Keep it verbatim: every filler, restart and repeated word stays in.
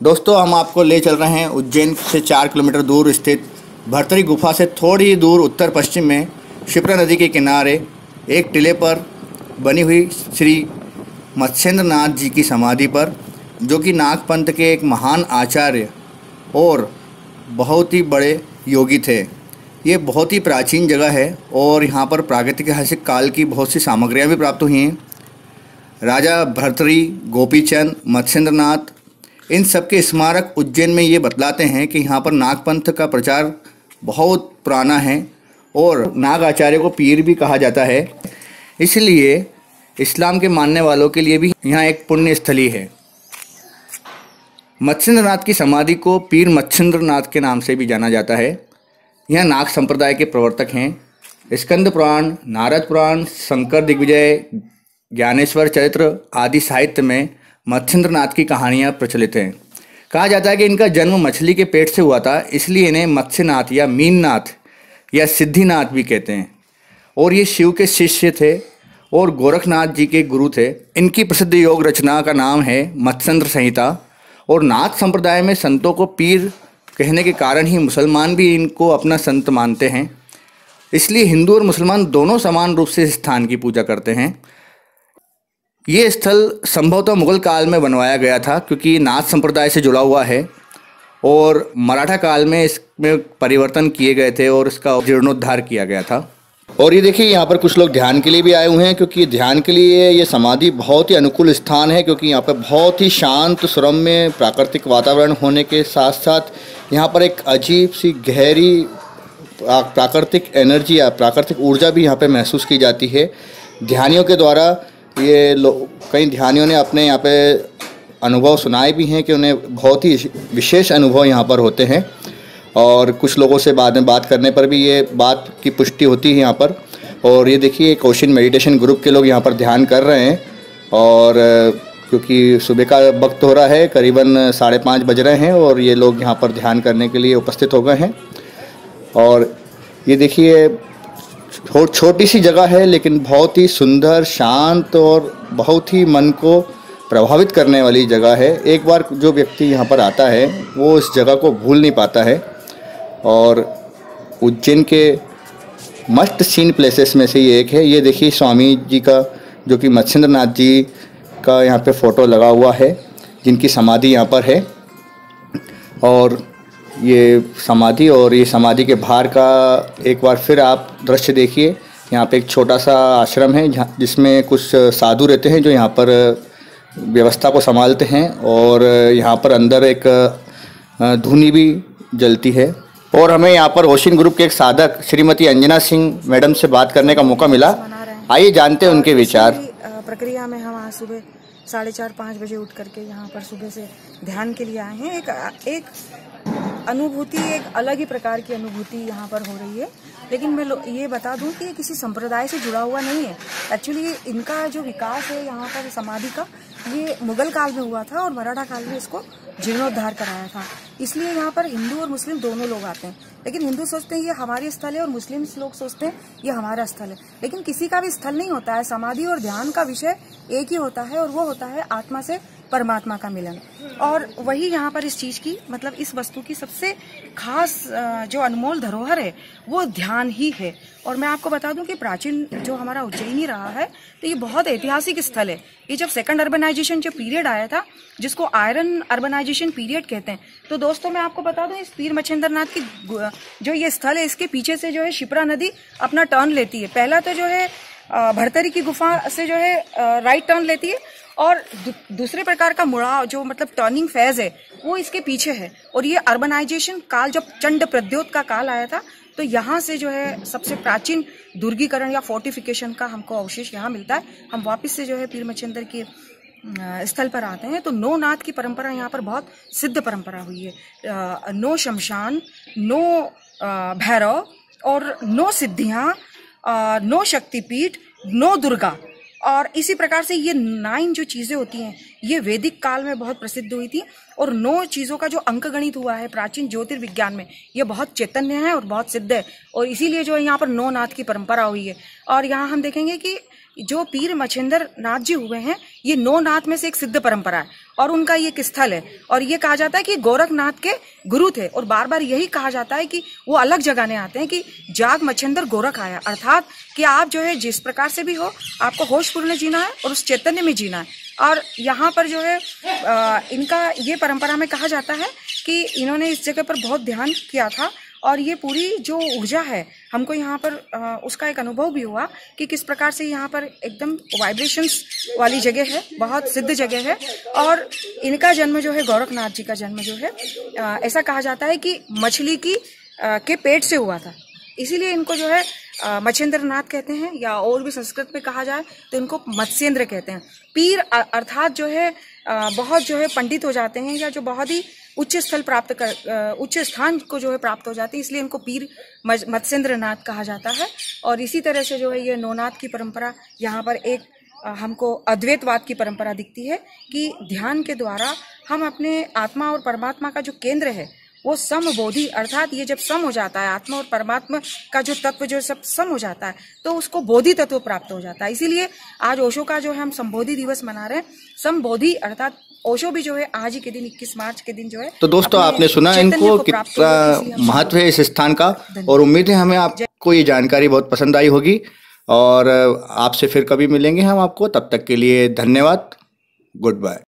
दोस्तों हम आपको ले चल रहे हैं उज्जैन से चार किलोमीटर दूर स्थित भर्तरी गुफा से थोड़ी दूर उत्तर पश्चिम में क्षिप्रा नदी के किनारे एक टिले पर बनी हुई श्री मत्स्येंद्र नाथ जी की समाधि पर, जो कि नाग पंथ के एक महान आचार्य और बहुत ही बड़े योगी थे। ये बहुत ही प्राचीन जगह है और यहाँ पर प्राकृतिक ऐतिहासिक काल की बहुत सी सामग्रियाँ भी प्राप्त हुई हैं। राजा भर्तरी, गोपीचंद, मत्स्येंद्र नाथ, इन सब के स्मारक उज्जैन में ये बतलाते हैं कि यहाँ पर नागपंथ का प्रचार बहुत पुराना है और नाग आचार्य को पीर भी कहा जाता है। इसलिए इस्लाम के मानने वालों के लिए भी यहाँ एक पुण्य स्थली है। मत्स्येंद्र नाथ की समाधि को पीर मत्स्येंद्र नाथ के नाम से भी जाना जाता है। यह नाग संप्रदाय के प्रवर्तक हैं। स्कंद पुराण, नारद पुराण, शंकर दिग्विजय, ज्ञानेश्वर चरित्र आदि साहित्य में मत्स्येंद्र नाथ की कहानियाँ प्रचलित हैं। कहा जाता है कि इनका जन्म मछली के पेट से हुआ था, इसलिए इन्हें मत्स्यनाथ या मीननाथ या सिद्धिनाथ भी कहते हैं। और ये शिव के शिष्य थे और गोरखनाथ जी के गुरु थे। इनकी प्रसिद्ध योग रचना का नाम है मत्स्येंद्र संहिता। और नाथ संप्रदाय में संतों को पीर कहने के कारण ही मुसलमान भी इनको अपना संत मानते हैं। इसलिए हिंदू और मुसलमान दोनों समान रूप से इस स्थान की पूजा करते हैं। ये स्थल संभवतः मुगल काल में बनवाया गया था, क्योंकि नाथ संप्रदाय से जुड़ा हुआ है और मराठा काल में इसमें परिवर्तन किए गए थे और इसका जीर्णोद्धार किया गया था। और ये देखिए यहाँ पर कुछ लोग ध्यान के लिए भी आए हुए हैं, क्योंकि ध्यान के लिए ये समाधि बहुत ही अनुकूल स्थान है, क्योंकि यहाँ पर बहुत ही शांत सुरम्य प्राकृतिक वातावरण होने के साथ साथ यहाँ पर एक अजीब सी गहरी प्राकृतिक एनर्जी या प्राकृतिक ऊर्जा भी यहाँ पर महसूस की जाती है ध्यानियों के द्वारा। ये लोग, कई ध्यानियों ने अपने यहाँ पे अनुभव सुनाए भी हैं कि उन्हें बहुत ही विशेष अनुभव यहाँ पर होते हैं। और कुछ लोगों से बाद में बात करने पर भी ये बात की पुष्टि होती है यहाँ पर। और ये देखिए क्वेश्चन मेडिटेशन ग्रुप के लोग यहाँ पर ध्यान कर रहे हैं। और क्योंकि सुबह का वक्त हो रहा है, करीबन साढ़े पाँच बज रहे हैं और ये लोग यहाँ पर ध्यान करने के लिए उपस्थित हो गए हैं। और ये देखिए छोटी सी जगह है, लेकिन बहुत ही सुंदर, शांत और बहुत ही मन को प्रभावित करने वाली जगह है। एक बार जो व्यक्ति यहाँ पर आता है वो इस जगह को भूल नहीं पाता है। और उज्जैन के मस्ट सीन प्लेसेस में से ये एक है। ये देखिए स्वामी जी का, जो कि मत्स्येंद्र नाथ जी का यहाँ पे फ़ोटो लगा हुआ है, जिनकी समाधि यहाँ पर है। और ये समाधि और ये समाधि के बाहर का एक बार फिर आप दृश्य देखिए। यहाँ पे एक छोटा सा आश्रम है जिसमें कुछ साधु रहते हैं जो यहाँ पर व्यवस्था को संभालते हैं। और यहाँ पर अंदर एक धुनी भी जलती है। और हमें यहाँ पर ओशन ग्रुप के एक साधक श्रीमती अंजना सिंह मैडम से बात करने का मौका मिला। आइए जानते हैं उनके विचार। प्रक्रिया में हम आज सुबह साढ़े चार पाँच बजे उठ करके यहाँ पर सुबह से ध्यान के लिए आए हैं। एक एक अनुभूति, एक अलग ही प्रकार की अनुभूति यहाँ पर हो रही है। लेकिन मैं ये बता दूं कि ये किसी संप्रदाय से जुड़ा हुआ नहीं है। एक्चुअली इनका जो विकास है यहाँ पर समाधि का, ये मुगल काल में हुआ था और मराठा काल में इसको जीर्णोद्धार कराया था। इसलिए यहाँ पर हिंदू और मुस्लिम दोनों लोग आते हैं। लेकिन हिंदू सोचते हैं ये हमारी स्थल है और मुस्लिम लोग सोचते हैं ये हमारा स्थल है। लेकिन किसी का भी स्थल नहीं होता है। समाधि और ध्यान का विषय एक ही होता है और वो होता है आत्मा से परमात्मा का मिलन। और वही यहाँ पर इस चीज की, मतलब इस वस्तु की सबसे खास जो अनमोल धरोहर है वो ध्यान ही है। और मैं आपको बता दूं कि प्राचीन जो हमारा उज्जैनी रहा है, तो ये बहुत ऐतिहासिक स्थल है। ये जब सेकंड अर्बनाइजेशन जो पीरियड आया था, जिसको आयरन अर्बनाइजेशन पीरियड कहते हैं, तो दोस्तों मैं आपको बता दूं इस पीर मच्छेंद्र नाथ की जो ये स्थल है, इसके पीछे से जो है क्षिप्रा नदी अपना टर्न लेती है। पहला तो जो है भर्तरी की गुफा से जो है राइट टर्न लेती है, और दूसरे प्रकार का मुड़ाव जो मतलब टर्निंग फेज है वो इसके पीछे है। और ये अर्बनाइजेशन काल, जब चंड प्रद्योत का काल आया था, तो यहाँ से जो है सबसे प्राचीन दुर्गीकरण या फोर्टिफिकेशन का हमको अवशेष यहाँ मिलता है। हम वापस से जो है पीर मच्छेंद्र के स्थल पर आते हैं, तो नो नाथ की परंपरा यहाँ पर बहुत सिद्ध परंपरा हुई है। नो शमशान, नो भैरव और नो सिद्धियां, नो शक्तिपीठ, नो दुर्गा। और इसी प्रकार से ये नाइन जो चीजें होती हैं ये वैदिक काल में बहुत प्रसिद्ध हुई थी। और नौ चीजों का जो अंक गणित हुआ है प्राचीन ज्योतिर्विज्ञान में, ये बहुत चैतन्य है और बहुत सिद्ध है। और इसीलिए जो है यहाँ पर नौ नाथ की परंपरा हुई है। और यहाँ हम देखेंगे कि जो पीर मच्छेंद्र नाथ जी हुए हैं, ये नौ नाथ में से एक सिद्ध परंपरा है और उनका ये एक स्थल है। और ये कहा जाता है कि गोरखनाथ के गुरु थे और बार बार यही कहा जाता है कि वो अलग जगाने आते हैं कि जाग मच्छेंद्र गोरख आया, अर्थात कि आप जो है जिस प्रकार से भी हो, आपको होशपूर्ण जीना है और उस चैतन्य में जीना है। और यहाँ पर जो है आ, इनका ये परंपरा में कहा जाता है कि इन्होंने इस जगह पर बहुत ध्यान किया था और ये पूरी जो ऊर्जा है हमको यहाँ पर आ, उसका एक अनुभव भी हुआ कि किस प्रकार से यहाँ पर एकदम वाइब्रेशंस वाली जगह है, बहुत सिद्ध जगह है। और इनका जन्म जो है, गोरखनाथ जी का जन्म जो है, आ, ऐसा कहा जाता है कि मछली की आ, के पेट से हुआ था, इसीलिए इनको जो है मच्छेंद्र नाथ कहते हैं, या और भी संस्कृत में कहा जाए तो इनको मत्स्येंद्र कहते हैं। पीर अर्थात जो है आ, बहुत जो है पंडित हो जाते हैं या जो बहुत ही उच्च स्थल प्राप्त कर उच्च स्थान को जो है प्राप्त हो जाते हैं, इसलिए इनको पीर मत्स्येंद्र नाथ कहा जाता है। और इसी तरह से जो है ये नौनाथ की परंपरा, यहाँ पर एक हमको अद्वैतवाद की परंपरा दिखती है कि ध्यान के द्वारा हम अपने आत्मा और परमात्मा का जो केंद्र है वो समबोधि, अर्थात ये जब सम हो जाता है, आत्मा और परमात्मा का जो तत्व जो सब सम हो जाता है तो उसको बोधि तत्व प्राप्त हो जाता है। इसीलिए आज ओशो का जो है हम संबोधि दिवस मना रहे हैं। संबोधि अर्थात ओशो भी जो है आज ही के दिन इक्कीस मार्च के दिन जो है। तो दोस्तों आपने सुना इनको कितना महत्व है इस स्थान का, और उम्मीद है हमें आपको ये जानकारी बहुत पसंद आई होगी और आपसे फिर कभी मिलेंगे हम आपको। तब तक के लिए धन्यवाद, गुड बाय।